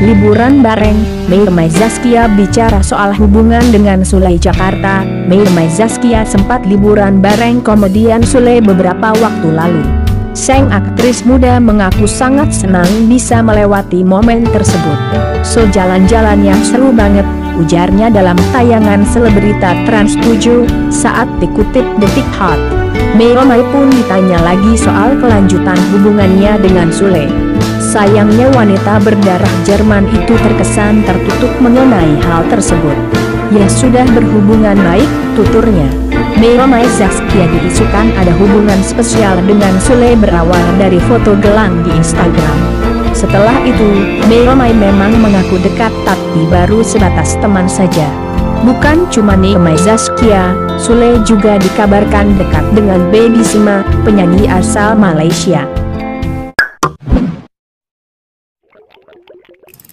Liburan bareng, Mei Zaskia bicara soal hubungan dengan Sule Jakarta. Mei Zaskia sempat liburan bareng komedian Sule beberapa waktu lalu. Sang aktris muda mengaku sangat senang bisa melewati momen tersebut. "So jalan-jalannya seru banget," ujarnya dalam tayangan Selebrita Trans 7 saat dikutip Detik Hot. Mei pun ditanya lagi soal kelanjutan hubungannya dengan Sule. Sayangnya wanita berdarah Jerman itu terkesan tertutup mengenai hal tersebut. "Ya sudah berhubungan baik," tuturnya. Mei Zaskia diisukan ada hubungan spesial dengan Sule berawal dari foto gelang di Instagram. Setelah itu, Mei memang mengaku dekat tapi baru sebatas teman saja. Bukan cuma Mei Zaskia, Sule juga dikabarkan dekat dengan Baby Sima, penyanyi asal Malaysia.